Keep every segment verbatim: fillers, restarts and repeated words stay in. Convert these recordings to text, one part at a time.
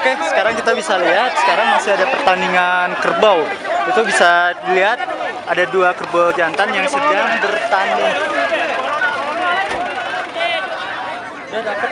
Oke, sekarang kita bisa lihat, sekarang masih ada pertandingan kerbau. Itu bisa dilihat ada dua kerbau jantan yang sedang bertanding. Udah dapet.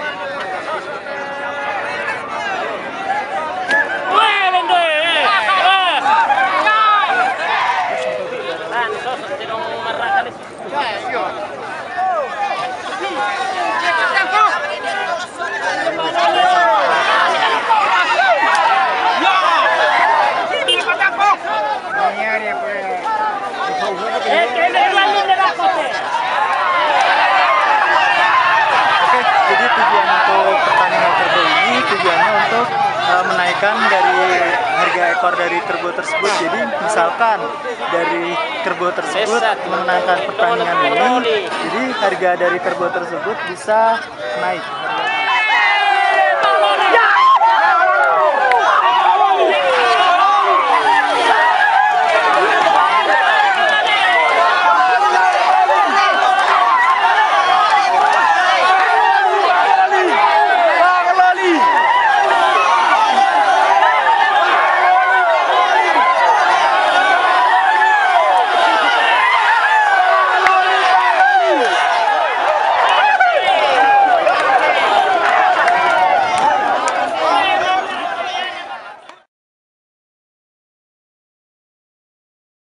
Oke, jadi tujuan untuk pertandingan kerbau ini tujuannya untuk uh, menaikkan dari harga ekor dari kerbau tersebut. Jadi misalkan dari kerbau tersebut memenangkan pertandingan ini, jadi harga dari kerbau tersebut bisa naik.